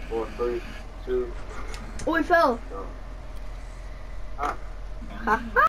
4, 3, 2. Oh, he fell. Go. Ah. Ha ha.